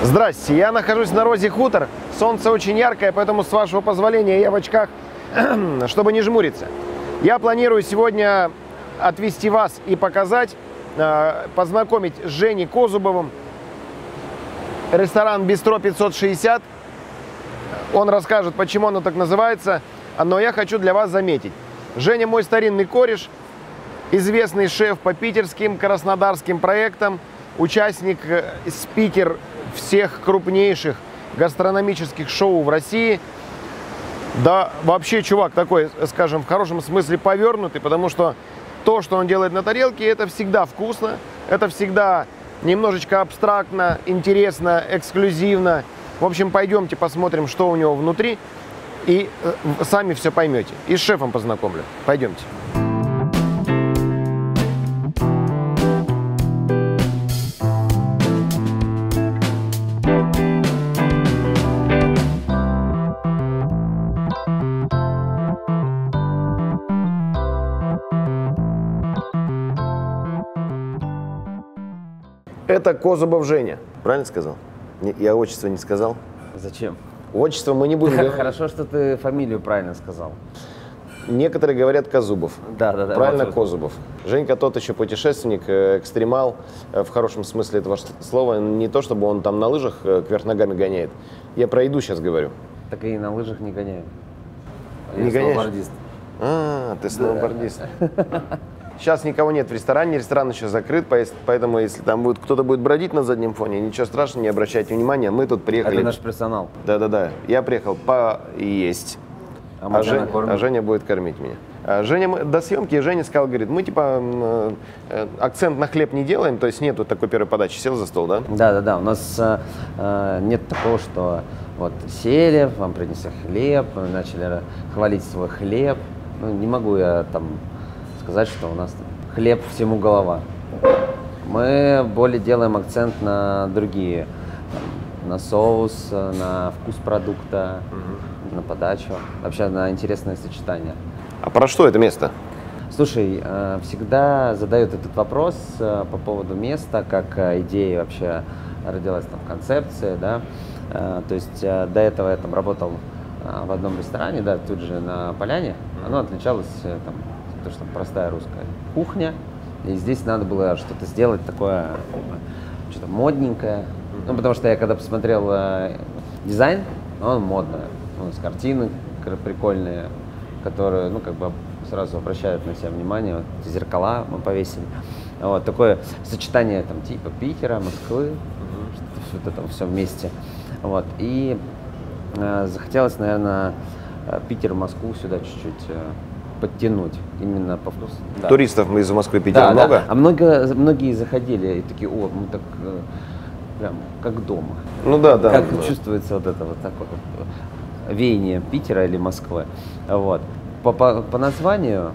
Здрасте, я нахожусь на Розе Хутор. Солнце очень яркое, поэтому, с вашего позволения, я в очках, чтобы не жмуриться. Я планирую сегодня отвезти вас и показать, познакомить с Женей Козубовым. Ресторан «Бистро 560». Он расскажет, почему оно так называется. Но я хочу для вас заметить. Женя мой старинный кореш, известный шеф по питерским, краснодарским проектам, участник, спикер всех крупнейших гастрономических шоу в России. Да, вообще чувак такой, скажем, в хорошем смысле повернутый, потому что то, что он делает на тарелке, это всегда вкусно, это всегда немножечко абстрактно, интересно, эксклюзивно. В общем, пойдемте посмотрим, что у него внутри, и сами все поймете. И с шефом познакомлю. Пойдемте. Это Козубов Женя. Правильно сказал? Я отчество не сказал? Зачем? Отчество мы не будем говорить. Хорошо, что ты фамилию правильно сказал. Некоторые говорят Козубов. Да. Правильно, Козубов. Женька тот еще путешественник, экстремал, в хорошем смысле этого слова. Не то, чтобы он там на лыжах кверх ногами гоняет. Я про еду сейчас говорю. Так и на лыжах не гоняю. Не гоняешь? Сноубордист. Ты сноубордист. Сейчас никого нет в ресторане, ресторан еще закрыт, поэтому если там кто-то будет бродить на заднем фоне, ничего страшного, не обращайте внимания, мы тут приехали. Это наш персонал. Да, я приехал поесть, а Женя будет кормить меня. Женя, до съемки Женя сказал, говорит, мы типа акцент на хлеб не делаем, то есть нету такой первой подачи, сел за стол, да? Да, у нас нет такого, что вот сели, вам принесли хлеб, начали хвалить свой хлеб, ну, не могу я там сказать, что у нас хлеб всему голова. Мы более делаем акцент на другие, на соус, на вкус продукта, на подачу, вообще на интересное сочетание. А про что это место? Слушай, всегда задают этот вопрос по поводу места, как идея вообще родилась там концепция, да. То есть до этого я там работал в одном ресторане, да, тут же на Поляне. Оно отличалось там, то, что простая русская кухня, и здесь надо было что-то сделать такое, что-то модненькое. Ну, потому что я когда посмотрел дизайн, он модный, у нас картины прикольные, которые, ну, как бы сразу обращают на себя внимание. Вот, зеркала мы повесили. Вот такое сочетание там типа Питера, Москвы, что-то там все вместе. Вот, и захотелось, наверное, Питер, Москву сюда чуть-чуть подтянуть именно по вкусу. Да. Туристов мы из Москвы, Питера много? Да. А многие заходили и такие, мы так прям как дома. Ну да. Как чувствуется вот это вот такое веяние Питера или Москвы. Вот. По названию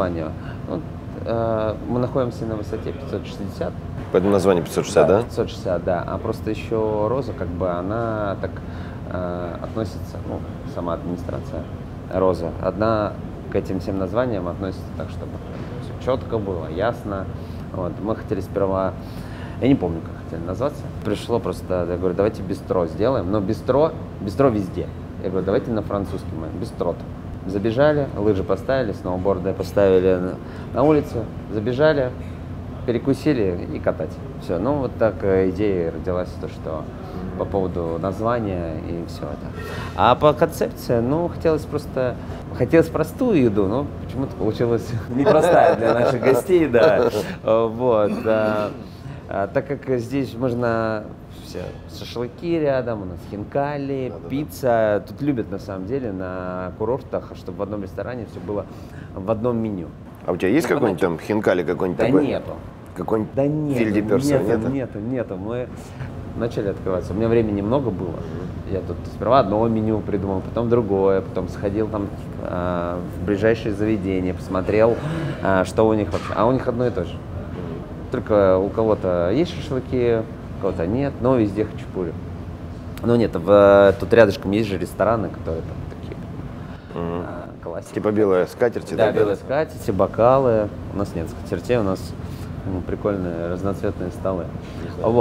мы находимся на высоте 560. Поэтому название 560, да? 560, да. А просто еще Роза, как бы она так относится, ну, сама администрация Роза, одна к этим всем названиям относится так, чтобы все четко было, ясно. Вот. Мы хотели сперва, я не помню, как хотели назваться. Пришло просто, я говорю, давайте бистро сделаем, но бистро везде. Я говорю, давайте на французский мы, бистро. Забежали, лыжи поставили, сноуборды поставили на улице, забежали, перекусили и катать. Все, ну вот так идея родилась, то, что по поводу названия и все это. А по концепции, ну, хотелось простую еду, но почему-то получилось непростая для наших гостей, да. Вот. Так как здесь можно все шашлыки рядом, у нас хинкали, пицца. Тут любят на самом деле на курортах, чтобы в одном ресторане все было в одном меню. А у тебя есть какой-нибудь там хинкали какой-нибудь такой? Да нету. Какой-нибудь фильдеперса? Нету. Мы начали открываться. У меня времени много было. Я тут сперва одно меню придумал, потом другое, потом сходил там в ближайшее заведение, посмотрел, что у них вообще. А у них одно и то же. Только у кого-то есть шашлыки, у кого-то нет, но везде хачапури. Но нет, тут рядышком есть же рестораны, которые там такие классики. Типа белые скатерти? Да, белые скатерти, бокалы. У нас нет скатертей, у нас прикольные разноцветные столы. Вот.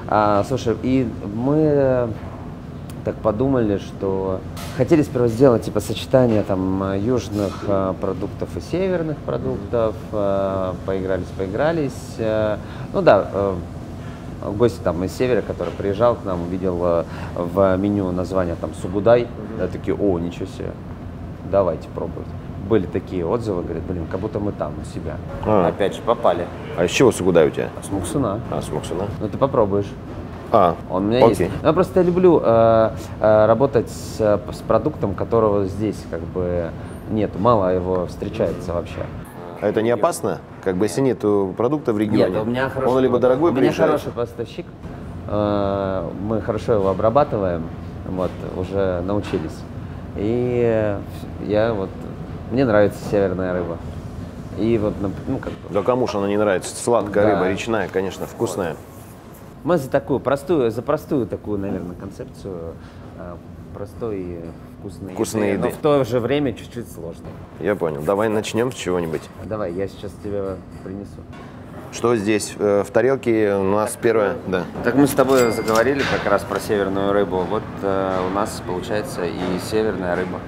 Слушай, и мы так подумали, что хотели сперва сделать типа сочетание там южных продуктов и северных продуктов, поигрались. Ну да, гость там из севера, который приезжал к нам, увидел в меню название там сугудай, да, такие, о, ничего себе, давайте пробовать. Были такие отзывы, говорят, блин, как будто мы там у себя. Опять же, попали. А из чего сугудай у тебя? С муксуна. С муксуна. Ну ты попробуешь. Он у меня окей. есть. Я просто люблю работать с продуктом, которого здесь как бы нету, мало его встречается вообще. А это не опасно? Как бы если нет продукта в регионе? Нет, у меня хороший, он либо дорогой у меня приезжает. хороший поставщик, мы хорошо его обрабатываем, вот, уже научились. И я вот, мне нравится северная рыба. И вот, ну как бы. Да кому же она не нравится? Сладкая Да. рыба, речная, конечно, вкусная. Мы за такую простую такую, наверное, концепцию простой и вкусной еды. но в то же время чуть-чуть сложной. Я понял. Давай начнем с чего-нибудь. Давай, я сейчас тебе принесу. Что здесь? В тарелке у нас первое. Да. Так мы с тобой заговорили как раз про северную рыбу. Вот у нас получается и северная рыба.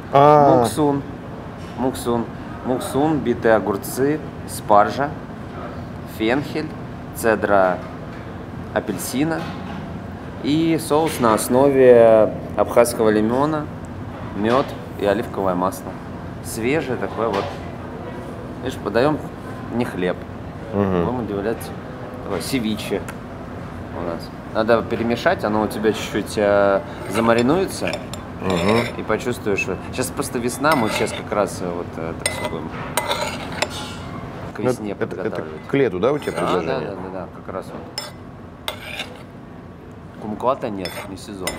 Муксун, битые огурцы, спаржа, фенхель, цедра апельсина и соус на основе абхазского лимона, мед и оливковое масло. Свежее такое вот. Видишь, подаем не хлеб. Будем удивляться. Такое севиче у нас. Надо перемешать, оно у тебя чуть-чуть замаринуется. И почувствуешь. Сейчас просто весна, мы сейчас как раз вот это все будем к весне подготавливать. Это к лету, да, у тебя предложение? Да, как раз вот. Кумквата нет, не сезон.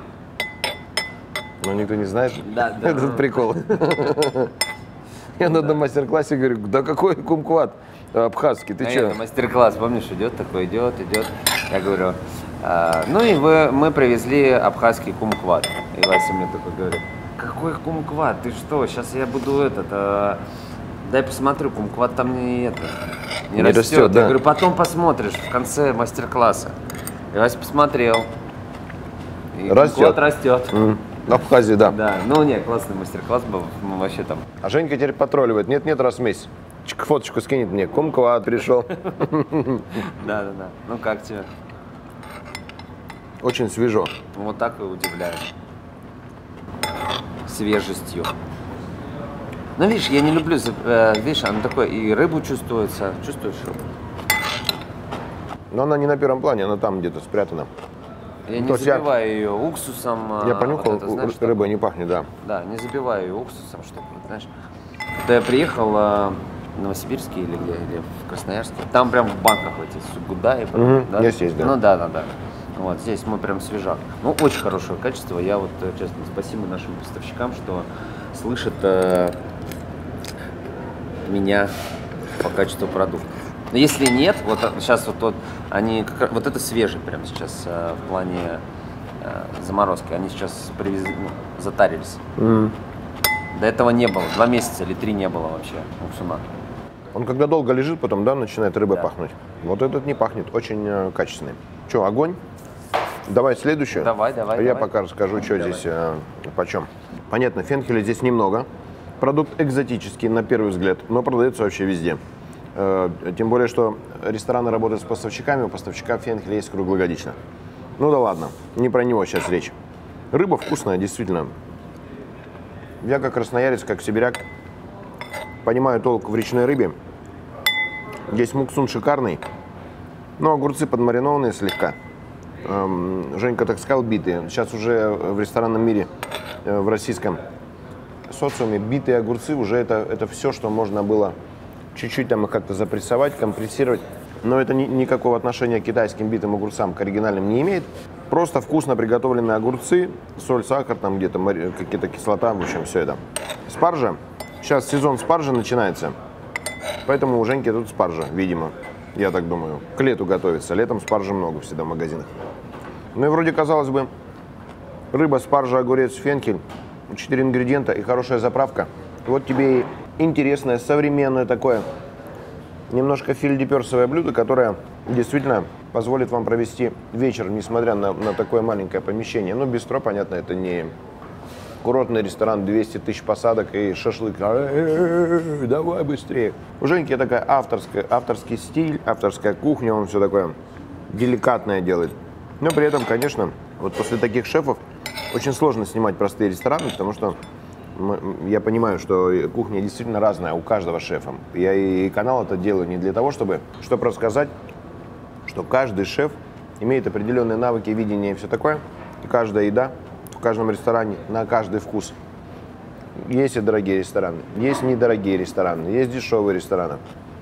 Но никто не знает Да. этот прикол. Я на одном мастер-классе говорю, да какой кумкват абхазский, ты че? Мастер-класс, помнишь, идет. Я говорю, ну и мы привезли абхазский кумкват. И Вася мне такой говорит, какой кумкват, ты что, сейчас я буду дай посмотрю, кумкват там не растет. Да. Я говорю, потом посмотришь в конце мастер-класса. И Вася посмотрел. И кумкват растет. В Абхазии, да. Да, ну нет, классный мастер-класс был, мы вообще там. А Женька теперь потролливает, нет, раз в месяц. Фоточку скинет мне, кумкват пришел. Да. Ну как тебе? Очень свежо. Вот так и удивляет. Свежестью. Ну видишь, я не люблю, видишь, оно такое, и рыбу чувствуется, чувствуешь рыбу? Но она не на первом плане, она там где-то спрятана. Я не забиваю ее уксусом. Я понюхал, вот это, знаешь, рыба не пахнет, да. Да, не забиваю ее уксусом, чтобы, знаешь. Когда я приехал в Новосибирске или в Красноярске, там прям в банках эти сугудаи. Да? Есть, да. Ну да. Вот здесь мы прям свежак. Ну, очень хорошее качество. Я вот, честно, спасибо нашим поставщикам, что слышат меня по качеству продуктов. Но если нет, вот сейчас вот они, вот это свежий прямо сейчас в плане заморозки. Они сейчас привезли, затарились. До этого не было, 2 месяца или 3 не было вообще муксуна. Он когда долго лежит, потом, да, начинает рыба пахнуть. Вот этот не пахнет, очень качественный. Че, огонь? Давай следующую. Давай. Я пока расскажу, что здесь почем. Понятно, фенхеля здесь немного. Продукт экзотический на первый взгляд, но продается вообще везде. Тем более, что рестораны работают с поставщиками, у поставщика фенхеля есть круглогодично. Ну да ладно, не про него сейчас речь. Рыба вкусная, действительно. Я как красноярец, как сибиряк, понимаю толк в речной рыбе. Здесь муксун шикарный, но огурцы подмаринованные слегка. Женька так сказал, битые. Сейчас уже в ресторанном мире, в российском социуме, битые огурцы уже это все, что можно было чуть-чуть там их как-то запрессовать, компрессировать. Но это никакого отношения к китайским битым огурцам, к оригинальным не имеет. Просто вкусно приготовленные огурцы, соль, сахар, там где-то какие-то кислота, в общем, все это. Спаржа. Сейчас сезон спаржи начинается, поэтому у Женьки тут спаржа, видимо, я так думаю. К лету готовится, летом спаржи много всегда в магазинах. Ну и вроде, казалось бы, рыба, спаржа, огурец, фенхель, 4 ингредиента и хорошая заправка. Вот тебе и интересное, современное такое, немножко фильдеперсовое блюдо, которое действительно позволит вам провести вечер, несмотря на такое маленькое помещение. Ну, бистро, понятно, это не курортный ресторан, 200 тысяч посадок и шашлык. Давай быстрее. У Женьки такая авторский стиль, авторская кухня, он все такое деликатное делает. Но при этом, конечно, вот после таких шефов очень сложно снимать простые рестораны, потому что я понимаю, что кухня действительно разная у каждого шефа. Я и канал это делаю не для того, чтобы рассказать, что каждый шеф имеет определенные навыки, видения и все такое. И каждая еда в каждом ресторане на каждый вкус. Есть и дорогие рестораны, есть недорогие рестораны, есть дешевые рестораны.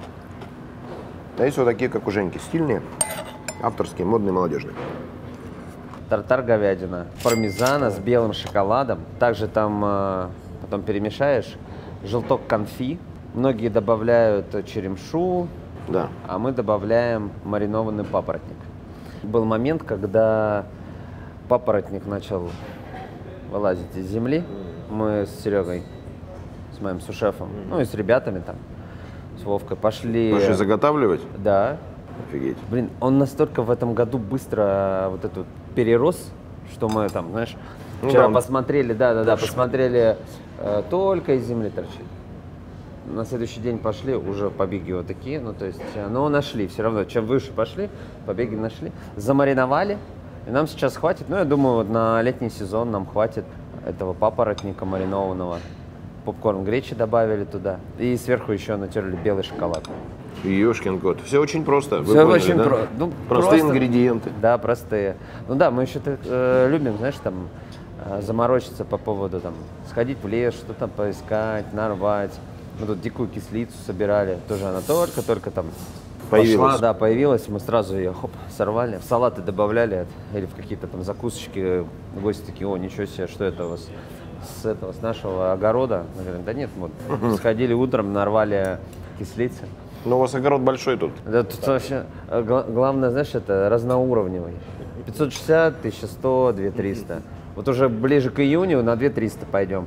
А есть вот такие, как у Женьки, стильные, авторские, модные, молодежные. Тартар говядина, пармезана с белым шоколадом. Также там потом перемешаешь желток конфи. Многие добавляют черемшу, Да. а мы добавляем маринованный папоротник. Был момент, когда папоротник начал вылазить из земли. Мы с Серегой, с моим сушефом, ну и с ребятами там, с Вовкой пошли. Пошли заготавливать? Да. Офигеть. Блин, он настолько в этом году быстро вот эту перерос, что мы там, знаешь, вчера посмотрели, посмотрели, только из земли торчит. На следующий день пошли, уже побеги вот такие, ну то есть, но нашли все равно, чем выше пошли, побеги нашли, замариновали, и нам сейчас хватит, ну я думаю, вот на летний сезон нам хватит этого папоротника маринованного. Попкорн гречи добавили туда, и сверху еще натерли белый шоколад. Ёшкин кот. Все очень просто. Вы Все поняли, очень да? Простые ингредиенты. Да, простые. Ну да, мы еще любим, знаешь, там заморочиться по поводу там сходить в лес, что-то поискать, нарвать. Мы тут дикую кислицу собирали, тоже она только там Появилась. пошла, да, появилась, мы сразу ее сорвали, в салаты добавляли или в какие-то там закусочки. Гости такие: о, ничего себе, что это у вас с нашего огорода? Мы говорим: да нет, вот сходили утром, нарвали кислицы. Но у вас огород большой тут. Да, тут вообще главное, знаешь, это разноуровневый. 560, 1100, 2300. Вот уже ближе к июню на 2300 пойдем.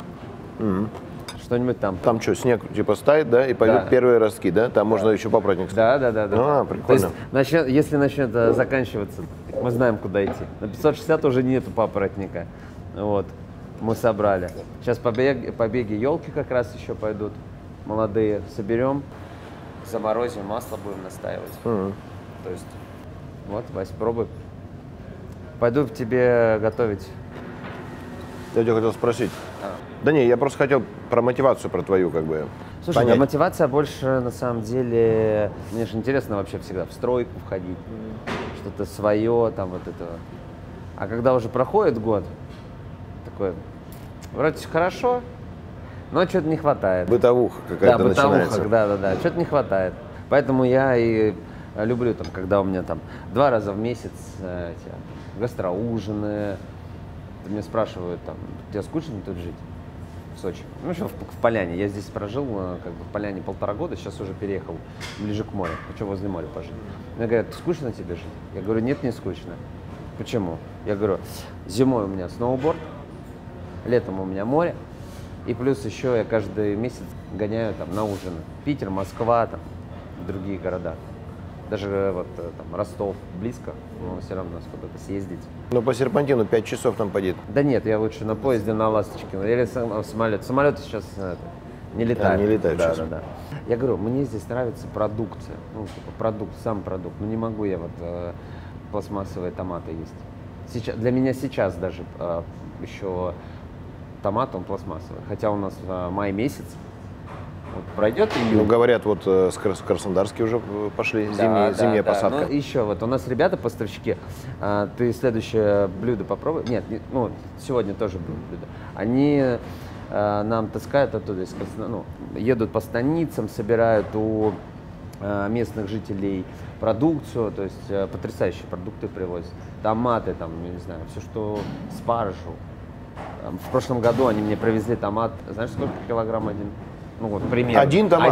Что-нибудь там. Там что, снег типа стает, да, и пойдут Да. первые ростки, да? Там можно еще папоротник. Да. А, То есть, прикольно. если начнет заканчиваться, мы знаем, куда идти. На 560 уже нету папоротника. Вот, мы собрали. Сейчас побеги елки как раз еще пойдут. Молодые соберем, заморозим, масло будем настаивать. То есть, вот, Вась, пробуй. Пойду к тебе готовить. Я тебя хотел спросить. Да не, я просто хотел про мотивацию, про твою, как бы. Слушай, понять. да, мотивация больше, на самом деле, мне же интересно вообще всегда в стройку входить, что-то свое, там вот это. А когда уже проходит год, такой, вроде хорошо, но что-то не хватает. Бытовуха какая-то начинается. Да, что-то не хватает. Поэтому я и люблю, там, когда у меня там 2 раза в месяц эти гастроужины. Меня спрашивают, там, тебе скучно тут жить в Сочи? Ну, еще в Поляне. Я здесь прожил, как бы, в Поляне 1,5 года, сейчас уже переехал ближе к морю. Хочу возле моря пожить. Мне говорят: скучно тебе жить? Я говорю: нет, не скучно. Почему? Я говорю: зимой у меня сноуборд, летом у меня море, и плюс еще я каждый месяц гоняю там на ужины. Питер, Москва, там, другие города. Даже вот там Ростов близко, но все равно куда-то съездить. Ну, по серпантину 5 часов там пойдет. Да нет, я лучше на поезде, на «Ласточке». Или в самолет. Самолеты сейчас не летают. Не летают сейчас. Да. Я говорю, мне здесь нравится продукция. Ну, типа продукт, сам продукт. Ну, не могу я вот пластмассовые томаты есть. Сейчас, для меня сейчас даже еще томат, он пластмассовый. Хотя у нас май месяц. Вот пройдет июнь. Ну, говорят, вот с Краснодарский уже пошли зимняя посадка. Ну, еще вот у нас ребята, поставщики, ты следующее блюдо попробуй. Нет, ну, сегодня тоже будет блюдо. Они нам таскают оттуда, едут по станицам, собирают у местных жителей продукцию, то есть потрясающие продукты привозят. Томаты, там, я не знаю, все, что спаржу. В прошлом году они мне привезли томат, знаешь, сколько килограмм один? Ну вот, примерно. Один томат?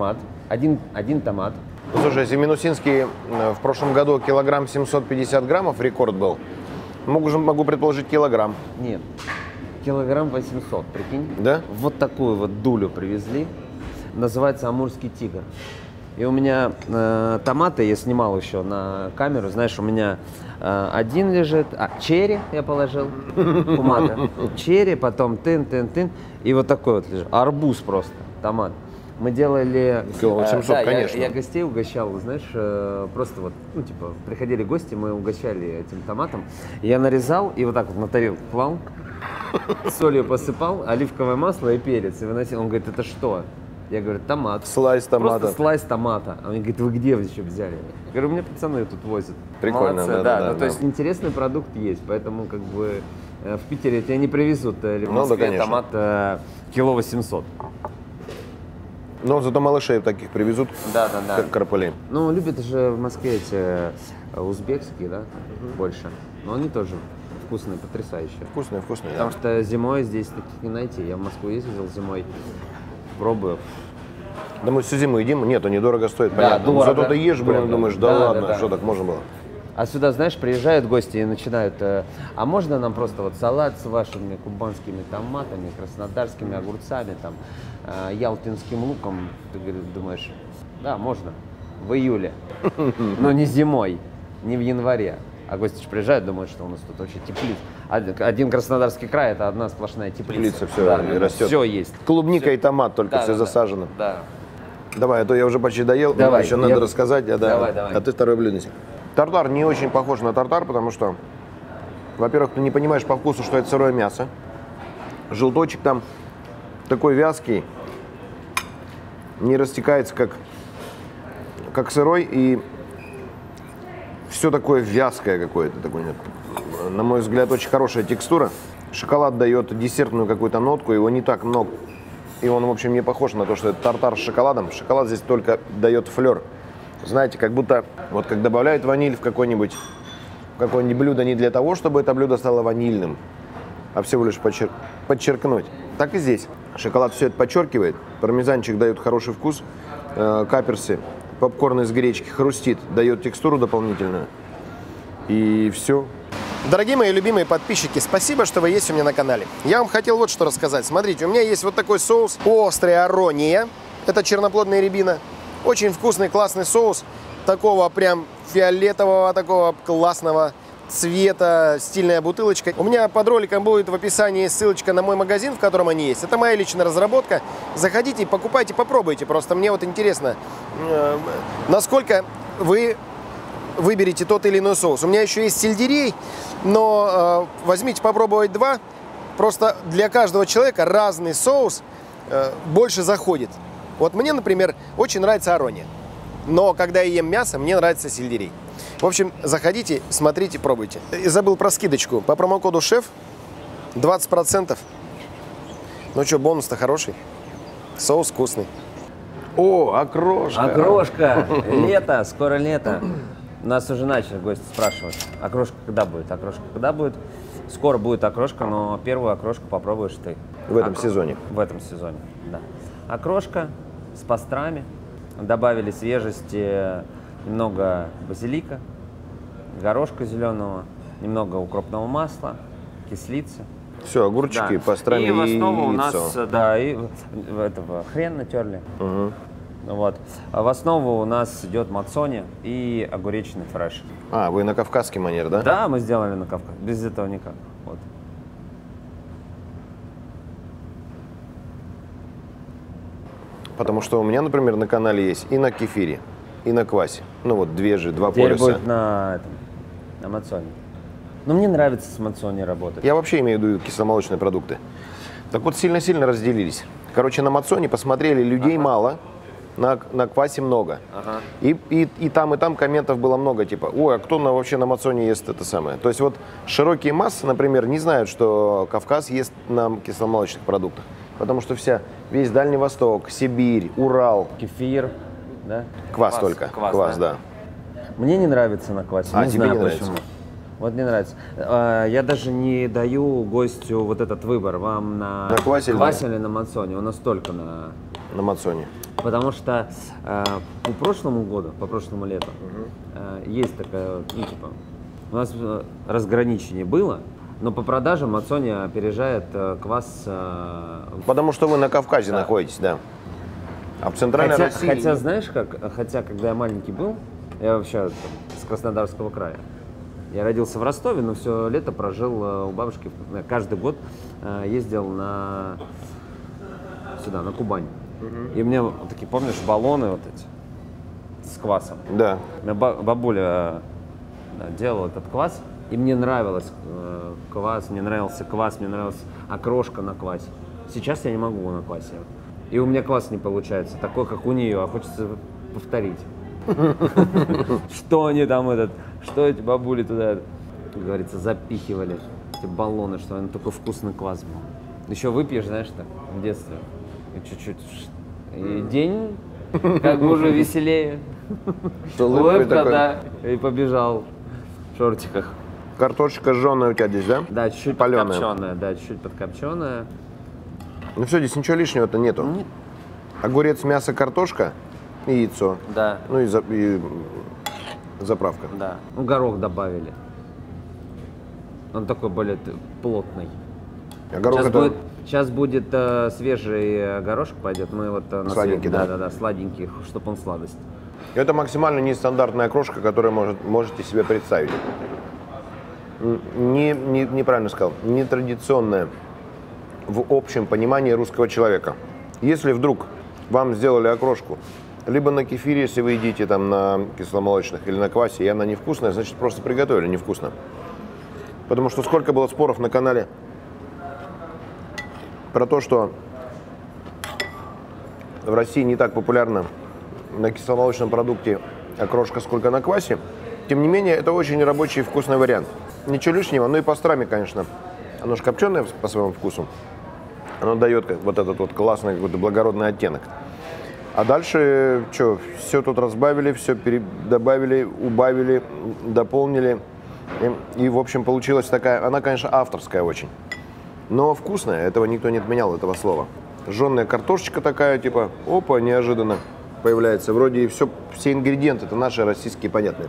Один томат. Ну, слушай, если Минусинский в прошлом году килограмм 750 граммов рекорд был, могу предположить килограмм. Нет, килограмм 800, прикинь? Да? Вот такую вот дулю привезли. Называется амурский тигр. И у меня томаты я снимал еще на камеру. Знаешь, у меня один лежит, черри я положил, кумата. Черри, потом тын. И вот такой вот лежит. Арбуз просто, томат. Мы делали... Кило 800, да, конечно. Я гостей угощал, знаешь, просто вот, ну, типа, приходили гости, мы угощали этим томатом. Я нарезал и вот так вот на тарелку клал, солью посыпал, оливковое масло и перец. И выносил. Он говорит, это что? Я говорю, томат. Слайс томата. Просто слайс томата. Он говорит, вы где еще взяли? Я говорю, у меня пацаны тут возят. Прикольно, молодцы, да. То есть интересный продукт есть, поэтому как бы в Питере тебя не привезут или в Москве да, томат кило 800. Но зато малышей таких привезут, как карпалей. Ну, любят же в Москве эти узбекские, да, больше. Но они тоже вкусные, потрясающие. Вкусные, да. Потому что зимой здесь таких не найти. Я в Москву ездил зимой, пробую. Да мы всю зиму едим, нет, они дорого стоят, понятно. дорого. Зато ты ешь, блин, Дорого. думаешь, да ладно, что так можно было? А сюда, знаешь, приезжают гости и начинают, а можно нам просто вот салат с вашими кубанскими томатами, краснодарскими огурцами, там, ялтинским луком? Ты думаешь, да, можно, в июле, но не зимой, не в январе. А гости же приезжают, думают, что у нас тут вообще теплица. Один Краснодарский край – это одна сплошная теплица. Теплица, все, и растет. Все есть. Клубника и томат только, все засажено. Да. Давай, а то я уже почти доел, Давай, еще надо рассказать. Давай. А ты второе блюдо неси. Тартар не очень похож на тартар, потому что, во-первых, ты не понимаешь по вкусу, что это сырое мясо. Желточек там такой вязкий, не растекается, как сырой, и все такое вязкое какое-то. На мой взгляд, очень хорошая текстура. Шоколад дает десертную какую-то нотку, его не так много. И он, в общем, не похож на то, что это тартар с шоколадом. Шоколад здесь только дает флер. Знаете, как будто вот как добавляют ваниль в какое-нибудь блюдо не для того, чтобы это блюдо стало ванильным, а всего лишь подчеркнуть. Так и здесь. Шоколад все это подчеркивает, пармезанчик дает хороший вкус, каперсы, попкорн из гречки хрустит, дает текстуру дополнительную. И все. Дорогие мои любимые подписчики, спасибо, что вы есть у меня на канале. Я вам хотел вот что рассказать. Смотрите, у меня есть вот такой соус «Острая арония». Это черноплодная рябина. Очень вкусный, классный соус. Такого прям фиолетового, такого классного цвета, стильная бутылочка. У меня под роликом будет в описании ссылочка на мой магазин, в котором они есть. Это моя личная разработка. Заходите, покупайте, попробуйте. Просто мне вот интересно, насколько вы выберете тот или иной соус. У меня еще есть сельдерей, но возьмите попробовать два. Просто для каждого человека разный соус больше заходит. Вот мне, например, очень нравится арония. Но когда я ем мясо, мне нравится сельдерей. В общем, заходите, смотрите, пробуйте. И забыл про скидочку. По промокоду ШЕФ 20%. Ну что, бонус-то хороший. Соус вкусный. О, окрошка. Окрошка. Лето, скоро лето. Нас уже начали гости спрашивать, окрошка когда будет? Окрошка когда будет? Скоро будет окрошка, но первую окрошку попробуешь ты. В этом сезоне? В этом сезоне, да. Окрошка с пастрами. Добавили свежести, немного базилика, горошка зеленого, немного укропного масла, кислицы. Все, огурчики, пастрами и в основу у нас, яйцо. да, и этого хрен натерли. Угу. Вот. А в основу у нас идет мацони и огуречный фреш. А, вы на кавказский манер, да? Да, мы сделали на Кавказе. Без этого никак. Вот. Потому что у меня, например, на канале есть и на кефире, и на квасе. Ну вот два Теперь полюса. будет на мацони. Но мне нравится с мацони работать. Я вообще имею в виду кисломолочные продукты. Так вот, сильно-сильно разделились. Короче, на мацони посмотрели, людей мало, на квасе много. Ага. И там комментов было много, типа, ой, а кто вообще на мацони ест это самое? То есть вот широкие массы, например, не знают, что Кавказ ест на кисломолочных продуктах. Потому что весь Дальний Восток, Сибирь, Урал. Кефир, да? Квас только. Квас, да. Мне не нравится на квасе. А, не тебе знаю не почему. нравится? Вот не нравится. Я даже не даю гостю вот этот выбор. Вам на квасе или на мацоне. У нас только на мацоне. Потому что по прошлому лету, есть такая, ну, типа, у нас разграничение было, но по продажам мацони опережает квас. Потому что вы на Кавказе находитесь, да. А в центральной России... Хотя, знаешь как, когда я маленький был, я вообще с Краснодарского края. Я родился в Ростове, но все лето прожил у бабушки. Каждый год ездил сюда, на Кубань. И мне вот такие, помнишь, баллоны вот эти с квасом. Да. У меня бабуля делала этот квас, и мне нравилось квас, мне нравился квас, мне нравилась окрошка на квасе. Сейчас я не могу на квасе. И у меня квас не получается такой, как у нее, а хочется повторить. Что они там что эти бабули туда, как говорится, запихивали, эти баллоны, что он такой вкусный квас был. Еще выпьешь, знаешь, так, в детстве, и чуть-чуть, и день как бы уже веселее. Улыбка, да, и побежал в шортиках. Картошечка жженая у тебя здесь, да? Да, чуть-чуть Палёная. подкопченая, да, чуть-чуть подкопченая. Ну все, здесь ничего лишнего-то нету. Нет. Огурец, мясо, картошка и яйцо. Да, Ну и заправка. да. Ну, горох добавили. Он такой более плотный. А горох это... Сейчас будет свежий горошек пойдет. Мы вот Сладенький, да? Да, сладенький, чтобы он сладость. Это максимально нестандартная крошка, которую можете себе представить. Неправильно сказал. Нетрадиционная в общем понимании русского человека. Если вдруг вам сделали окрошку либо на кефире, если вы едите там на кисломолочных, или на квасе, и она невкусная, значит просто приготовили невкусно. Потому что сколько было споров на канале про то, что в России не так популярна на кисломолочном продукте окрошка, сколько на квасе. Тем не менее, это очень рабочий и вкусный вариант. Ничего лишнего, ну и пастрами, конечно. Оно же копченое по своему вкусу. Оно дает вот этот вот классный какой-то благородный оттенок. А дальше, что, все тут разбавили, все добавили, убавили, дополнили. И, в общем, получилась такая, она, конечно, авторская очень. Но вкусная, этого никто не отменял, этого слова. Жженая картошечка такая, типа, опа, неожиданно появляется. Вроде и все ингредиенты, это наши российские, понятные.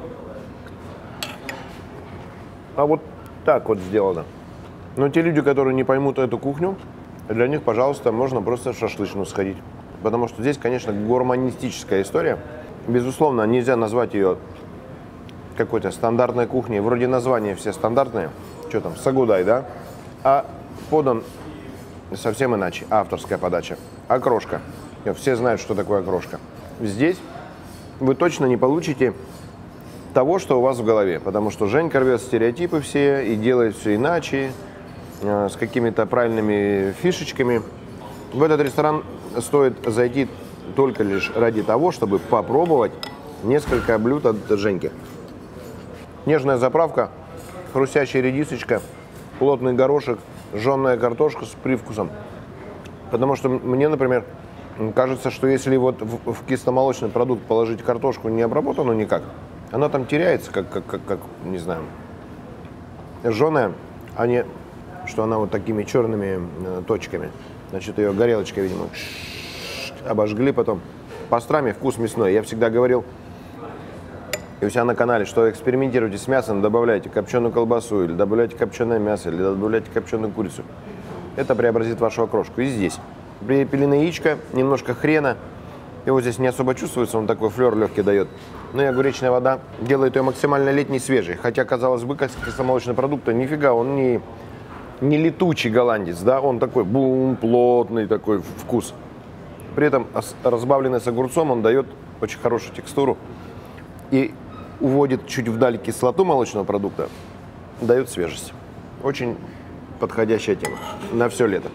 А вот так вот сделано. Но те люди, которые не поймут эту кухню, для них, пожалуйста, можно просто в шашлычную сходить. Потому что здесь, конечно, гурманистическая история. Безусловно, нельзя назвать ее какой-то стандартной кухней. Вроде названия все стандартные. Что там, сагудай, да? А подан совсем иначе. Авторская подача. Окрошка. Все знают, что такое окрошка. Здесь вы точно не получите того, что у вас в голове. Потому что Женька рвет стереотипы все и делает все иначе, с какими-то правильными фишечками. В этот ресторан стоит зайти только лишь ради того, чтобы попробовать несколько блюд от Женьки. Нежная заправка, хрустящая редисочка, плотный горошек, жженая картошка с привкусом. Потому что мне, например, кажется, что если вот в кисломолочный продукт положить картошку не обработанную никак, она там теряется, как не знаю, жженая, а не что она вот такими черными точками. Значит, ее горелочкой, видимо, обожгли потом. Пастрами вкус мясной. Я всегда говорил, и у себя на канале, что экспериментируйте с мясом, добавляйте копченую колбасу, или добавляйте копченое мясо, или добавляйте копченую курицу. Это преобразит вашу окрошку. И здесь. Припиленное яичко, немножко хрена. Его здесь не особо чувствуется, он такой флер легкий дает. Ну и огуречная вода делает ее максимально летней, свежей. Хотя, казалось бы, кисломолочный продукт, нифига, он не летучий голландец, да, он такой плотный такой вкус. При этом разбавленный с огурцом он дает очень хорошую текстуру и уводит чуть вдаль кислоту молочного продукта, дает свежесть. Очень подходящая тема на все лето.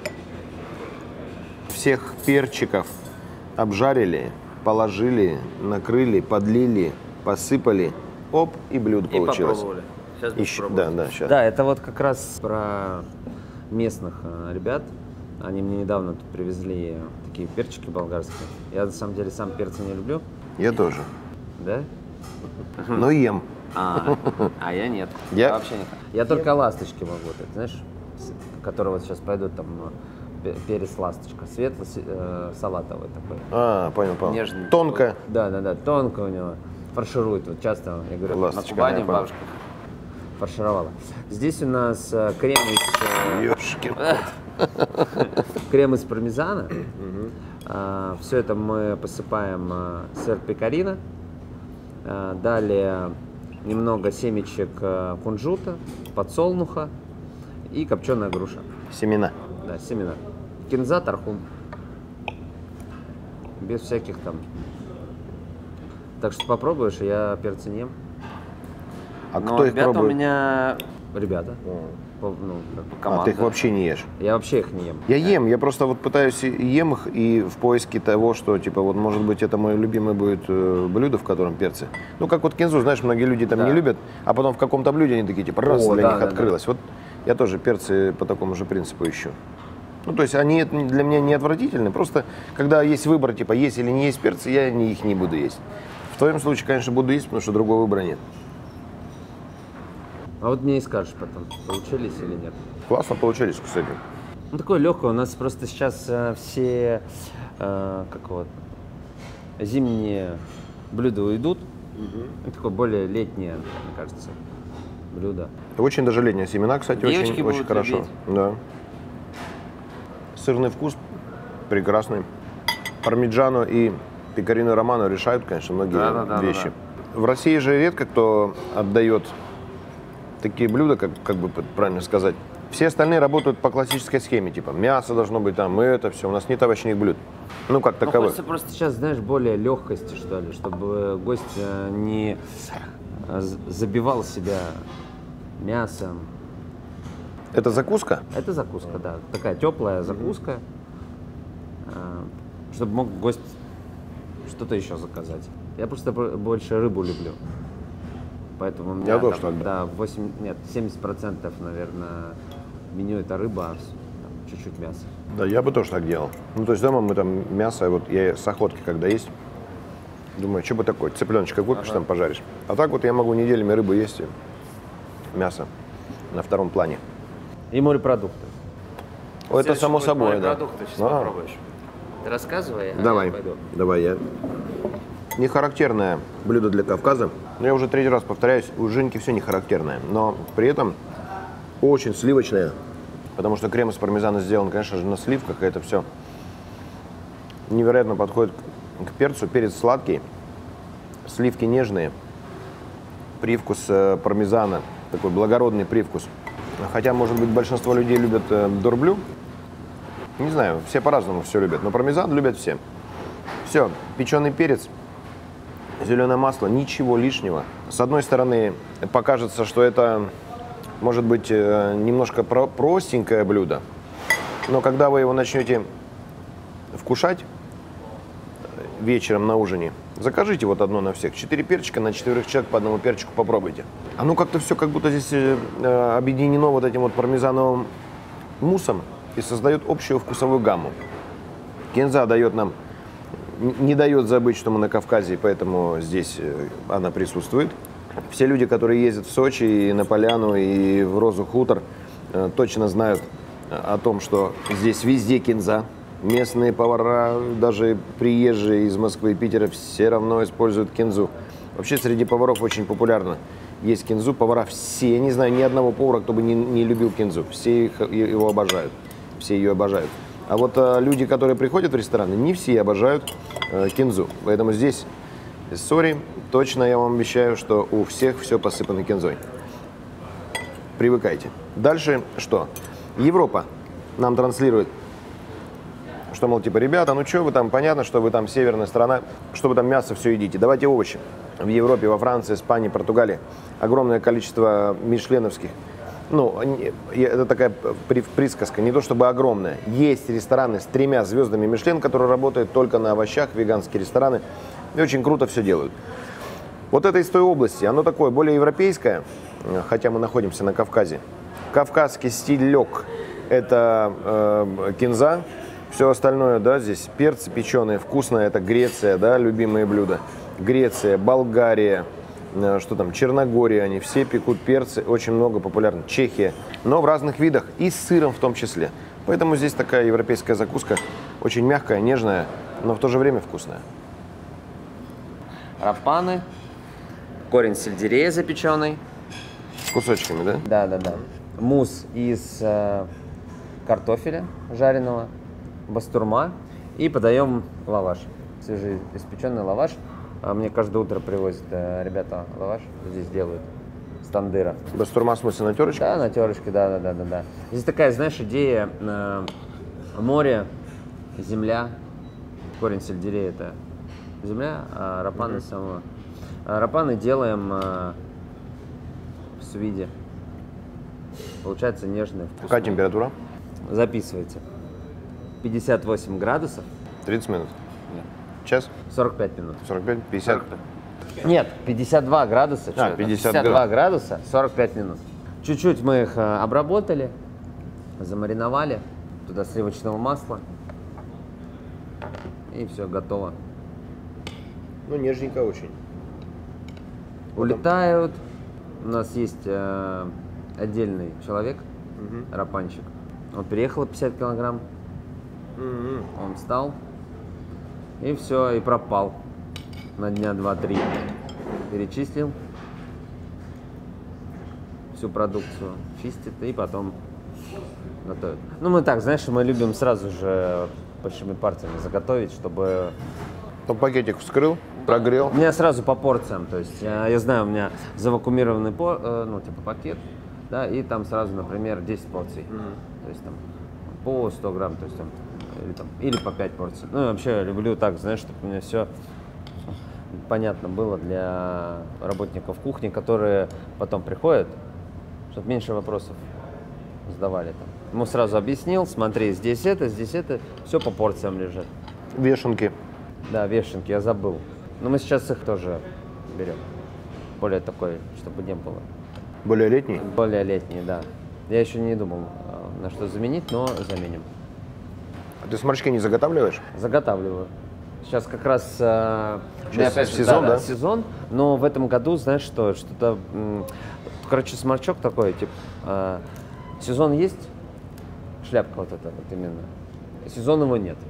Всех перчиков обжарили, положили, накрыли, подлили, посыпали, оп, и блюдо получилось. Попробовали. Сейчас Еще, да, сейчас. Да, это вот как раз про местных ребят. Они мне недавно тут привезли такие перчики болгарские. Я на самом деле сам перца не люблю. Я тоже. Да? Но ем. А я нет. Я? Вообще нет. Я только ласточки могу, так, знаешь, которые вот сейчас пойдут там перец ласточка. Светло-салатовый такой. Понял. Нежный. Тонко. Да, тонко у него. Фарширует. Вот часто, я говорю, Ласточка, на Кубани я понял. бабушка фаршировала. Здесь у нас крем из... Ёшкин Крем из пармезана. Все это мы посыпаем сыр пекарина. Далее немного семечек кунжута, подсолнуха и копченая груша. Семена. Да, семена. Кинза, тархун. Без всяких там. Так что попробуешь, я перцы не ем. А Но кто их ребята пробует? у меня... Ребята. Ну, как бы команда. А ты их вообще не ешь? Я вообще их не ем. Я ем, я просто вот пытаюсь ем их и в поиске того, что, типа, вот, может быть, это мое любимое будет блюдо, в котором перцы. Ну, как вот кинзу, знаешь, многие люди там не любят, а потом в каком-то блюде они такие, типа, раз, для них открылось. Вот я тоже перцы по такому же принципу ищу. Ну, то есть они для меня не отвратительны, просто когда есть выбор, типа, есть или не есть перцы, я их не буду есть. В твоем случае, конечно, буду есть, потому что другого выбора нет. А вот мне и скажешь потом, получились или нет. Классно получились, кстати. Ну, такое легкое. У нас просто сейчас все как вот, зимние блюда уйдут. Такое более летнее, мне кажется, блюдо. Очень даже летние семена, кстати, Девочки очень, будут очень хорошо. любить. Да. Сырный вкус прекрасный. Пармиджано и пекарино романо решают, конечно, многие вещи. В России же редко кто отдает такие блюда, как бы правильно сказать. Все остальные работают по классической схеме, типа мясо должно быть там, и это все. У нас нет овощных блюд. Ну, как таковых. Хочется просто сейчас, знаешь, более легкости, что ли, чтобы гость не забивал себя мясом. Это закуска? Это закуска, да. Такая теплая закуска, чтобы мог гость что-то еще заказать. Я просто больше рыбу люблю. Поэтому у меня тоже там, так. да, 70%, наверное, меню это рыба, а там чуть-чуть мяса. Да, я бы тоже так делал. Ну, то есть дома мы там мясо, вот я с охотки когда есть, думаю, что бы такое, цыпленочка купишь, там пожаришь. А так вот я могу неделями рыбу есть и мясо на втором плане. И морепродукты. Это само собой, да. Морепродукты сейчас попробуешь. Ты рассказывай, а Давай, я пойду. давай я. Не характерное блюдо для Кавказа. Но я уже третий раз повторяюсь, у Женьки все не характерное. Но при этом очень сливочное. Потому что крем из пармезана сделан, конечно же, на сливках. И это все невероятно подходит к перцу. Перец сладкий, сливки нежные. Привкус пармезана, такой благородный привкус. Хотя, может быть, большинство людей любят дорблю. Не знаю, все по-разному все любят. Но пармезан любят все. Все, печеный перец, зеленое масло, ничего лишнего. С одной стороны, покажется, что это, может быть, немножко простенькое блюдо. Но когда вы его начнете вкушать вечером на ужине, закажите вот одно на всех. 4 перчика на 4 человек, по одному перчику попробуйте. Оно как-то все как будто здесь объединено вот этим вот пармезановым муссом и создает общую вкусовую гамму. Кинза дает нам, не дает забыть, что мы на Кавказе, и поэтому здесь она присутствует. Все люди, которые ездят в Сочи, и на Поляну, и в Розу Хутор, точно знают о том, что здесь везде кинза. Местные повара, даже приезжие из Москвы и Питера, все равно используют кинзу. Вообще среди поваров очень популярно есть кинзу. Повара все, не знаю ни одного повара, кто бы не любил кинзу. Все его обожают, все ее обожают. А вот люди, которые приходят в рестораны, не все обожают кинзу. Поэтому здесь, сори, точно я вам обещаю, что у всех все посыпано кинзой. Привыкайте. Дальше что? Европа нам транслирует, что, мол, типа, ребята, ну что вы там, понятно, что вы там северная страна, что вы там мясо все едите, давайте овощи. В Европе, во Франции, Испании, Португалии огромное количество мишленовских. Ну, это такая присказка, не то чтобы огромная. Есть рестораны с 3 звездами Мишлен, которые работают только на овощах, веганские рестораны, и очень круто все делают. Вот это из той области, оно такое более европейское, хотя мы находимся на Кавказе. Кавказский стиль лег, это кинза. Все остальное, да, здесь перцы печеные, вкусное, это Греция, да, любимые блюда. Греция, Болгария, что там, Черногория, они все пекут перцы, очень много популярно. Чехия, но в разных видах и с сыром в том числе. Поэтому здесь такая европейская закуска, очень мягкая, нежная, но в то же время вкусная. Рапаны, корень сельдерея запеченный. С кусочками, да? Да. Мусс из картофеля жареного, бастурма и подаем лаваш, свежеиспеченный лаваш. Мне каждое утро привозят ребята лаваш, здесь делают с тандыра. Бастурма в смысле на терочке? Да, на терочке, да. Здесь такая, знаешь, идея море, земля, корень сельдерея это земля, а рапаны самого. Рапаны делаем в свиде. Получается нежный вкус. Какая температура? Записывайте. 58 градусов. 30 минут? Нет. Час? 45 минут. 45? 50? Нет, 52 градуса. 52 градуса, 45 минут. Чуть-чуть мы их обработали, замариновали. Туда сливочного масла. И все, готово. Ну, нежненько очень. Улетают. У нас есть отдельный человек, рапанчик. Он переехал 50 килограмм. Он встал. И все, и пропал. На дня 2-3. Перечислил всю продукцию, чистит и потом готовит. Ну, мы так, знаешь, мы любим сразу же большими партиями заготовить, чтобы... Он пакетик вскрыл, прогрел. У меня сразу по порциям, то есть я знаю, у меня завакуумированный пакет, да, и там сразу, например, 10 порций. То есть там по 100 грамм, то есть там, или по 5 порций. Ну, вообще я люблю так, знаешь, чтобы у меня все понятно было для работников кухни, которые потом приходят, чтобы меньше вопросов задавали там. Ему сразу объяснил, смотри, здесь это, все по порциям лежит. Вешенки. Да, вешенки, я забыл. Но мы сейчас их тоже берем. Более такой, чтобы не было. Более летний? Более летние, да. Я еще не думал, на что заменить, но заменим. А ты сморчки не заготавливаешь? Заготавливаю. Сейчас как раз Сейчас сезон, да? сезон, но в этом году, знаешь что, что-то, короче, сморчок такой, типа, сезон есть, шляпка вот эта вот именно, сезон его нет.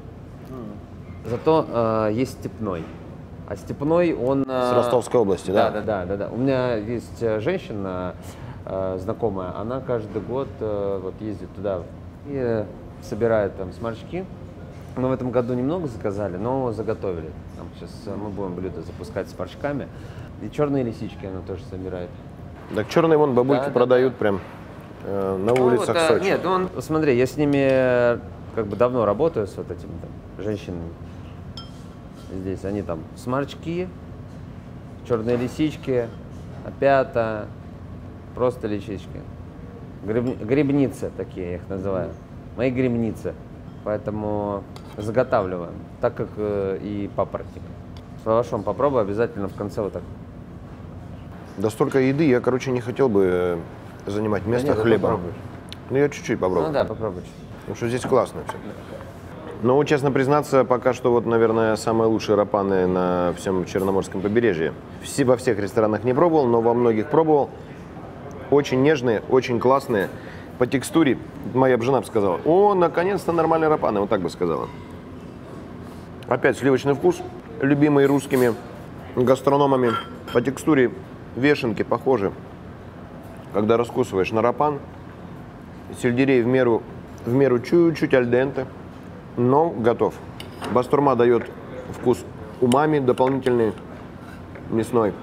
Зато есть степной. А степной он... С Ростовской области, да? Да. У меня есть женщина знакомая, она каждый год вот ездит туда и собирает там сморчки. Мы в этом году немного заказали, но заготовили. Там сейчас мы будем блюдо запускать с сморчками. И черные лисички она тоже собирает. Так черные вон бабульки продают прям на улицах вот, Сочи. Нет, смотри, я с ними как бы давно работаю, с вот этими там женщинами. Здесь они там сморчки, черные лисички, опята, просто лисички. Грибницы такие, я их называю. Мои грибницы. Поэтому заготавливаем, так как и папоротник. С лавашом попробуй обязательно в конце вот так. Да столько еды, я, короче, не хотел бы занимать место хлебом. Ну, я чуть-чуть попробую. Ну да, попробуй. Потому что здесь классно все. Ну, честно признаться, пока что вот, наверное, самые лучшие рапаны на всем Черноморском побережье. Во всех ресторанах не пробовал, но во многих пробовал. Очень нежные, очень классные. По текстуре, моя жена бы сказала, о, наконец-то нормальные рапаны, вот так бы сказала. Опять сливочный вкус, любимый русскими гастрономами. По текстуре вешенки похожи. Когда раскусываешь на рапан, сельдерей в меру чуть-чуть аль денте, но готов. Бастурма дает вкус умами дополнительный, мясной,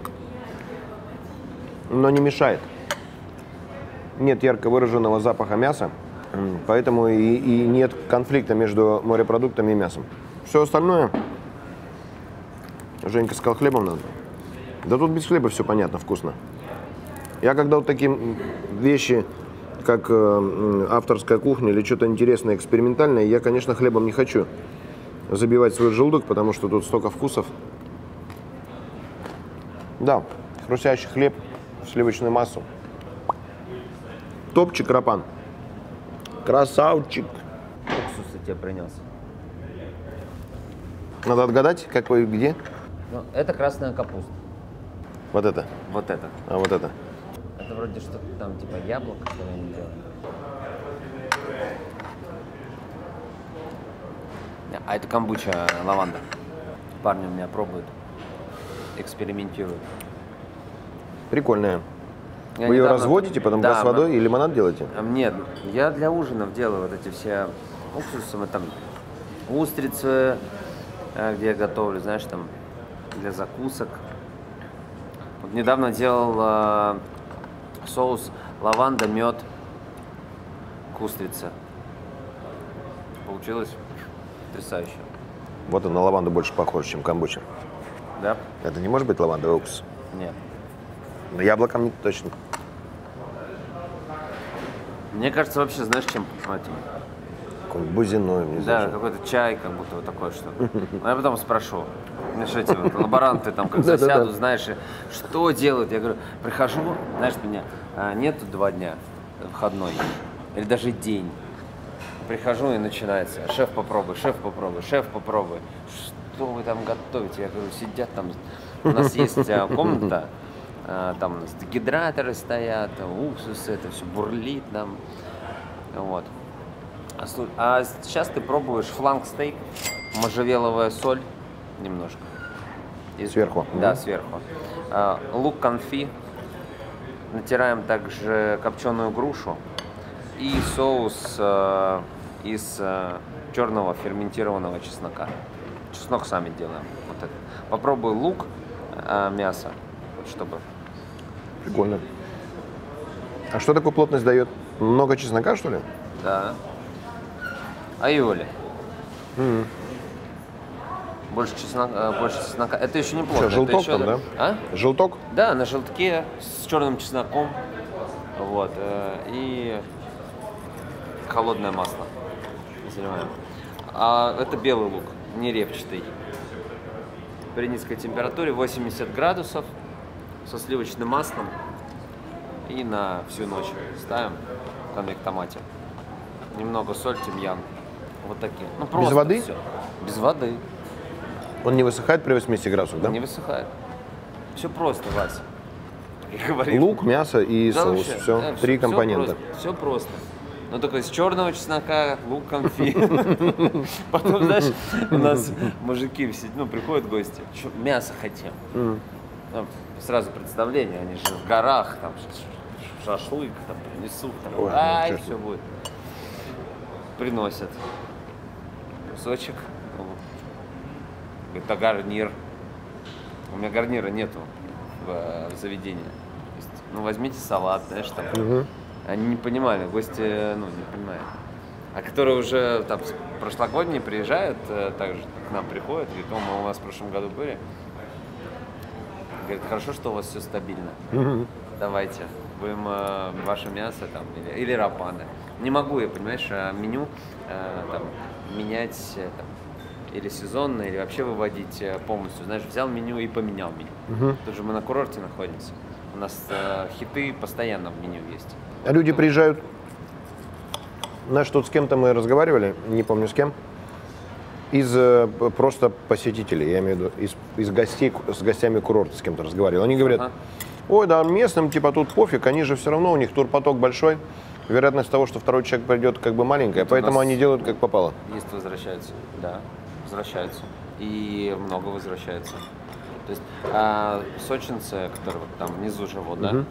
но не мешает. Нет ярко выраженного запаха мяса, поэтому и нет конфликта между морепродуктами и мясом. Все остальное, Женька сказал, хлебом надо. Да тут без хлеба все понятно, вкусно. Я когда вот такие вещи, как авторская кухня или что-то интересное, экспериментальное, я, конечно, хлебом не хочу забивать свой желудок, потому что тут столько вкусов. Да, хрустящий хлеб в сливочную массу. Топчик рапан. Красавчик. Уксус я тебе принес. Надо отгадать, какой где? Ну, это красная капуста. Вот это. Вот это. А вот это. Это вроде что-то там типа яблоко, что они делают. А это камбуча лаванда. Парни у меня пробуют, экспериментируют. Прикольная. Я Вы ее недавно- разводите, потом Да, газ с водой и лимонад делаете? Нет, я для ужинов делаю вот эти все уксусы, мы там устрицы, где я готовлю, знаешь, там для закусок. Вот недавно делал соус лаванда, мед к устрице. Получилось потрясающе. Вот он на лаванду больше похож, чем камбуча. Да? Это не может быть лавандовый уксус? Нет. Но яблоком не точно. Мне кажется, вообще, знаешь, чем этим? Какой-нибудь бузиной, не Да, знаю. какой-то чай, как будто вот такое что-то. А я потом спрошу. Знаешь, эти вот лаборанты там как Да-да-да. засядут, знаешь, и что делают? Я говорю, прихожу, знаешь, меня нету 2 дня выходной, или даже день. Прихожу и начинается. Шеф, попробуй, шеф, попробуй, шеф, попробуй. Что вы там готовите? Я говорю, сидят там. У нас есть комната, там у нас дегидраторы стоят, уксусы, это все бурлит там. Вот. А сейчас ты пробуешь фланг-стейк, можжевеловая соль немножко. Сверху? Да, сверху. Лук конфи. Натираем также копченую грушу. И соус из черного ферментированного чеснока. Чеснок сами делаем. Вот это. Попробуй лук, мясо, вот чтобы. Прикольно. А что такую плотность дает? Много чеснока, что ли? Да. Айоли. Больше чеснока. Это еще не плотно. Что, желток это еще... там, да? А? Желток? Да, на желтке с черным чесноком. Вот. И холодное масло. Заливаем. А это белый лук, не репчатый. При низкой температуре 80 градусов со сливочным маслом. И на всю ночь ставим в конвектомате. Немного соль, тимьян. Вот такие. Ну, просто воды? всё. Без воды. Он не высыхает при 80 градусах, да? Не высыхает. Все просто, Вася. Я говорю. Лук, мясо и Да, соус. вообще, Все, да, 3 компонента. Все просто. Ну, только из черного чеснока, лук, конфи. Потом, знаешь, у нас мужики приходят гости, мясо хотим. Ну, сразу представление, они же в горах, там, шашлык, там, принесут, там, Ой, ай, ну, честно. все будет. Приносят кусочек. Это гарнир. У меня гарнира нету в заведении. То есть, возьмите салат, знаешь, там. Они не понимали, гости, не понимают. А которые уже там прошлогодние приезжают, также к нам приходят, говорят, мы у вас в прошлом году были. Говорят, хорошо, что у вас все стабильно. Давайте, будем ваше мясо там, или рапаны. Не могу я, понимаешь, меню там, менять там, или сезонно, или вообще выводить полностью. Знаешь, взял меню и поменял меню. Тут же мы на курорте находимся. У нас хиты постоянно в меню есть. А люди приезжают, знаешь, тут с кем-то мы разговаривали, не помню с кем, из просто посетителей, я имею в виду, из гостей, с гостями курорта с кем-то разговаривал. Они говорят, ой, да, местным, типа, тут пофиг, они же все равно, у них турпоток большой, вероятность того, что второй человек придет, как бы маленькая, поэтому они делают как попало. Есть возвращаются, да, возвращаются. И много возвращается. То есть сочинцы, которые вот там внизу живут, да,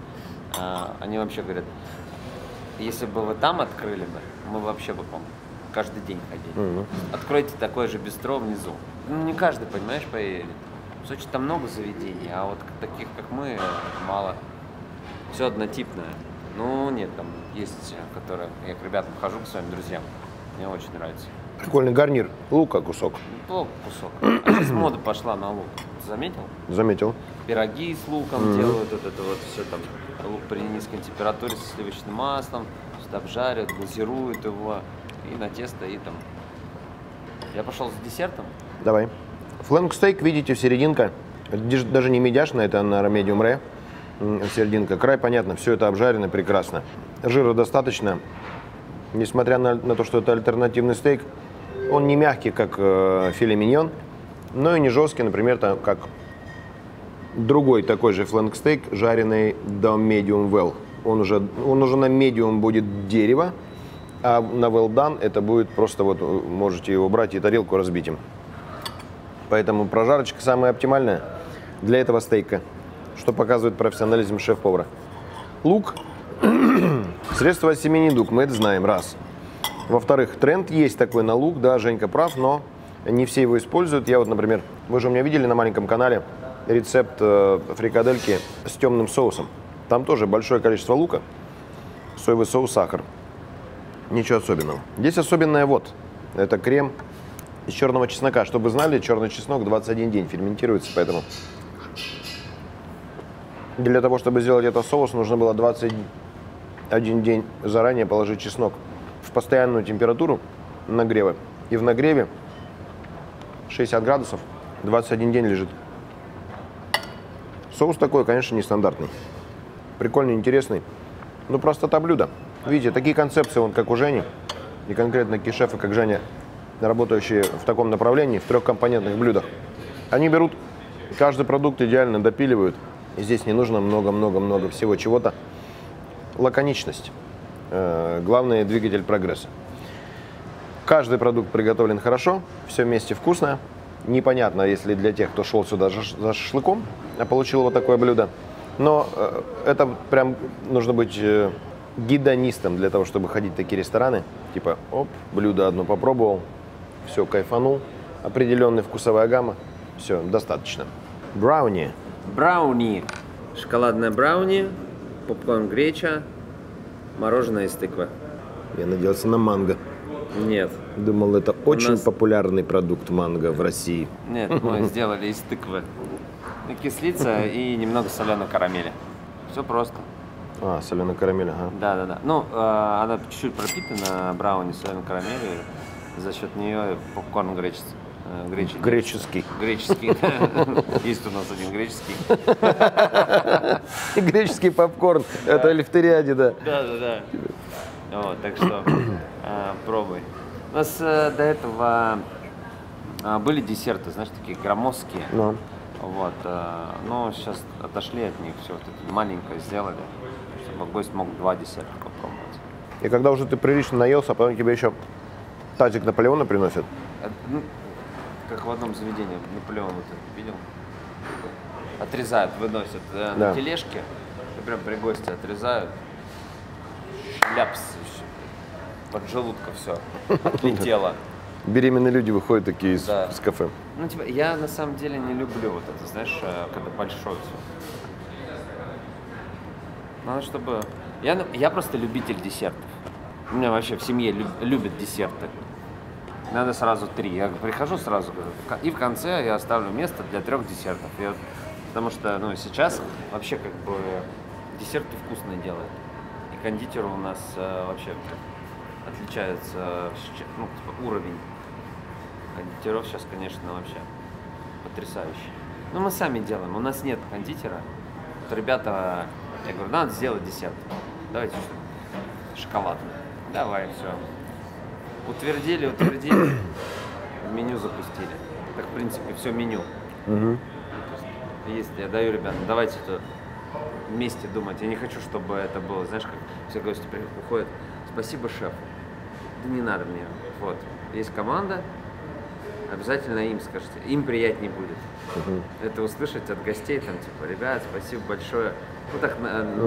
они вообще говорят, если бы вы там открыли бы, мы вообще бы, по-моему, каждый день ходили. Откройте такое же бистро внизу. Ну, не каждый, понимаешь, поедет. В Сочи там много заведений, а вот таких, как мы, мало. Все однотипное. Ну, нет, там есть, которые... Я к ребятам хожу, к своим друзьям. Мне очень нравится. Прикольный гарнир, лука кусок. Неплохо кусок. А сейчас мода пошла на лук. Ты заметил? Заметил. Пироги с луком делают, вот это вот все там. Лук при низкой температуре со сливочным маслом, что обжарят, глазируют его и на тесто, и там. Я пошел с десертом. Давай. Флэнк-стейк, видите, серединка. Даже не медяшная, это на medium rare. Серединка. Край, понятно, все это обжарено прекрасно. Жира достаточно. Несмотря на то, что это альтернативный стейк, он не мягкий, как филе миньон, но и не жесткий, например, как другой такой же флэнк-стейк, жареный до medium well. Он уже на medium будет дерево, а на well done это будет просто вот можете его брать и тарелку разбить им. Поэтому прожарочка самая оптимальная для этого стейка, что показывает профессионализм шеф-повара. Лук. Средство от семени дуг, мы это знаем, раз. Во-вторых, тренд есть такой на лук, да, Женька прав, но не все его используют. Я вот, например, вы же у меня видели на маленьком канале рецепт фрикадельки с темным соусом. Там тоже большое количество лука, соевый соус, сахар. Ничего особенного. Здесь особенное вот, это крем из черного чеснока. Чтобы вы знали, черный чеснок 21 день ферментируется, поэтому для того, чтобы сделать этот соус, нужно было 21 день заранее положить чеснок в постоянную температуру нагрева. И в нагреве 60 градусов 21 день лежит. Соус такой, конечно, нестандартный. Прикольный, интересный. Ну, простота блюда. Видите, такие концепции, вон, как у Жени, и конкретно такие шефы, как Женя, работающие в таком направлении, в трехкомпонентных блюдах, они берут каждый продукт, идеально допиливают. И здесь не нужно много-много-много всего чего-то. Лаконичность. Главный двигатель прогресса. Каждый продукт приготовлен хорошо, все вместе вкусно. Непонятно, если для тех, кто шел сюда за шашлыком, а получил вот такое блюдо. Но это прям нужно быть гедонистом для того, чтобы ходить в такие рестораны. Типа, оп, блюдо одно попробовал, все, кайфанул. Определенная вкусовая гамма, все, достаточно. Брауни. Брауни. Шоколадное брауни, попкорн греча, мороженое из тыквы. Я надеялся на манго. Нет. Думал, это очень популярный продукт манго в России. Нет, мы сделали из тыквы. Кислица и немного соленой карамели. Все просто. А, соленая карамель, ага. Да. Ну, она чуть-чуть пропитана брауни соленой карамелью. За счет нее попкорн греческий. Греческий. Есть у нас один греческий. Греческий попкорн. Это лифтериади, да. Да. Вот, так что пробуй. У нас до этого были десерты, знаешь, такие громоздкие. Вот, но сейчас отошли от них, все вот это маленькое сделали, чтобы гость мог 2 десерта попробовать. И когда уже ты прилично наелся, а потом тебе еще тазик Наполеона приносят? Ну, как в одном заведении, Наполеон вот это видел? Отрезают, выносят на тележке, и прям при гости отрезают, шляпс, под желудка все отлетело. Беременные люди выходят такие из кафе. Ну, типа, я на самом деле не люблю вот это, знаешь, когда большое все. Надо, чтобы... Я просто любитель десертов. У меня вообще в семье любят десерты. Надо сразу 3. Я прихожу сразу, и в конце я оставлю место для 3 десертов. Потому что, ну, сейчас вообще как бы десерты вкусные делают. И кондитеры у нас вообще отличаются, ну, типа, уровень кондитеров сейчас, конечно, вообще потрясающий. Но мы сами делаем, у нас нет кондитера. Вот ребята, я говорю, надо сделать десерт. Давайте что-то шоколадное. Давай, все. Утвердили, в меню запустили. Так, в принципе, все меню. Есть, я даю ребятам, давайте это вместе думать. Я не хочу, чтобы это было, знаешь, как все гости уходят. Спасибо, шеф. Да не надо мне. Вот, есть команда. Обязательно им скажите, им приятнее будет. Это услышать от гостей, там, типа, ребят, спасибо большое. Ну так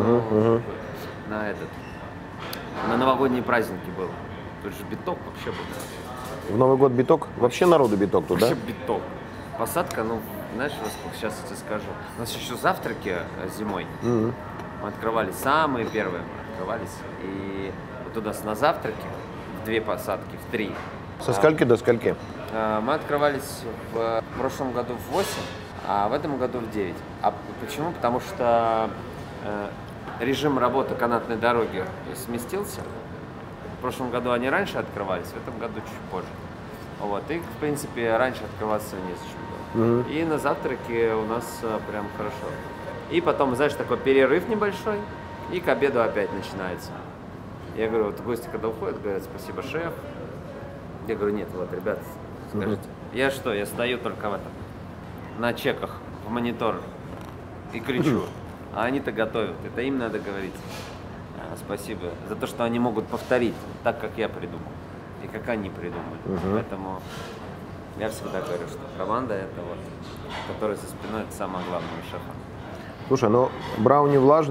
на новогодние праздники было. Тут же биток вообще был. В Новый год биток? Вообще народу биток тут, вообще да? биток. Посадка, ну, знаешь, сейчас я тебе скажу. У нас еще завтраки зимой. Мы открывались, самые первые мы открывались. И вот у нас на завтраке в 2 посадки, в 3. Со скольки до скольки? Мы открывались в прошлом году в 8, а в этом году в 9. А почему? Потому что режим работы канатной дороги сместился. В прошлом году они раньше открывались, в этом году чуть позже. Вот. И, в принципе, раньше открываться незачем было. И на завтраке у нас прям хорошо. И потом, знаешь, такой перерыв небольшой, и к обеду опять начинается. Я говорю, вот гости, когда уходят, говорят, спасибо, шеф. Я говорю, нет, вот, ребят, скажите. Я что, я стою только в этом, на чеках, в монитор и кричу. А они-то готовят, это им надо говорить. Спасибо за то, что они могут повторить так, как я придумал. И как они придумали. Поэтому я всегда говорю, что команда это вот, которая за спиной, это самое главное у шефа. Слушай, ну брауни влажный,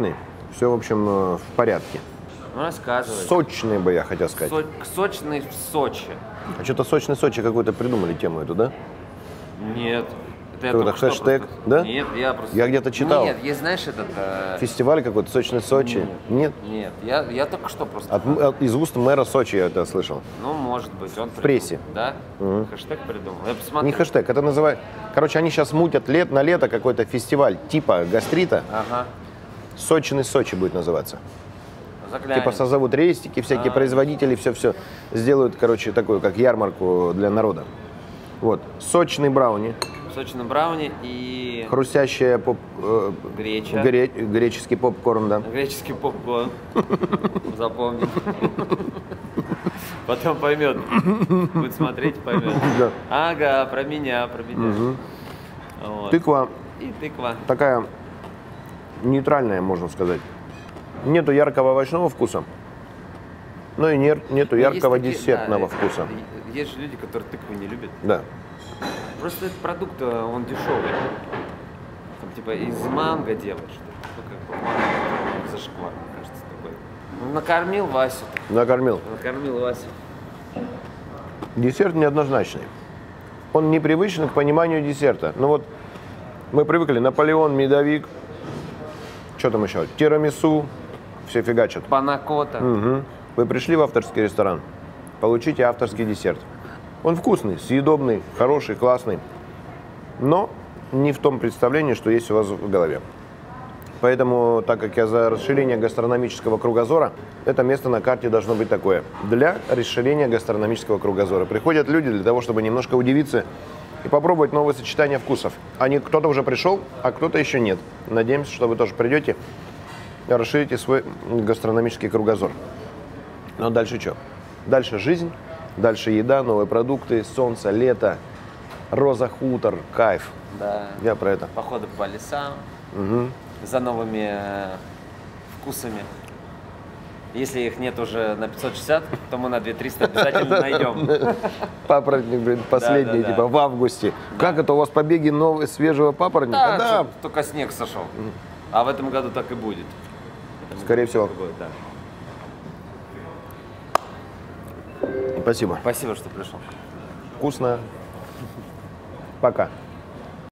Все, в общем, в порядке. Ну, рассказывай. Сочный бы я хотел сказать. Сочный в Сочи. А что-то сочный Сочи какую-то придумали тему эту, да? Нет. Это я Какой-то только что хэштег, просто... да? Нет, я просто... Я где-то читал. Нет, есть, знаешь, этот... Фестиваль какой-то, сочный Сочи. Нет? Нет, я только что просто... Из уст мэра Сочи я это слышал. Ну, может быть, он... В прессе. Да? Хэштег придумал. Я посмотрю. Не хэштег, это называют... Короче, они сейчас мутят на лето какой-то фестиваль типа гастрита. Ага. Сочный Сочи будет называться. Заглянем. Типа созовут рейстики, всякие производители, все-все. Сделают, короче, такую, как ярмарку для народа. Вот. Сочный брауни. Сочный брауни и... Хрустящая Греча. Греческий попкорн, да. Греческий попкорн. Запомни. Потом поймет. Будет смотреть и поймет. Да. Ага, про меня. Вот. Тыква И тыква. такая нейтральная, можно сказать. Нету яркого овощного вкуса, но и нету яркого Есть такие, десертного да, вкуса. Есть же люди, которые тыкву не любят. Да. Просто этот продукт, он дешевый. Там типа из манго делаешь. Ну, как бы манго зашквар, мне кажется, такой. Ну, накормил Васю. Накормил. Накормил Васю. Десерт неоднозначный. Он непривычен к пониманию десерта. Ну вот мы привыкли: Наполеон, медовик, что там еще? Тирамису, все фигачат. Панакота. Угу. Вы пришли в авторский ресторан, получите авторский десерт. Он вкусный, съедобный, хороший, классный, но не в том представлении, что есть у вас в голове. Поэтому, так как я за расширение гастрономического кругозора, это место на карте должно быть такое. Для расширения гастрономического кругозора. Приходят люди для того, чтобы немножко удивиться и попробовать новые сочетания вкусов. Кто-то уже пришел, а кто-то еще нет. Надеемся, что вы тоже придете и расширите свой гастрономический кругозор. Но дальше что? Дальше жизнь, дальше еда, новые продукты, солнце, лето, роза, хутор, кайф. Да. Я про это. Походы по лесам. Угу. За новыми вкусами. Если их нет уже на 560, то мы на 2300 обязательно найдем. Папоротник, блин, последний, Да. типа в августе. Как это у вас побеги новые, свежего папоротника? Да, только снег сошел. А в этом году так и будет. Скорее всего. Так и будет, да. Спасибо. Спасибо, что пришел. Вкусно. Пока.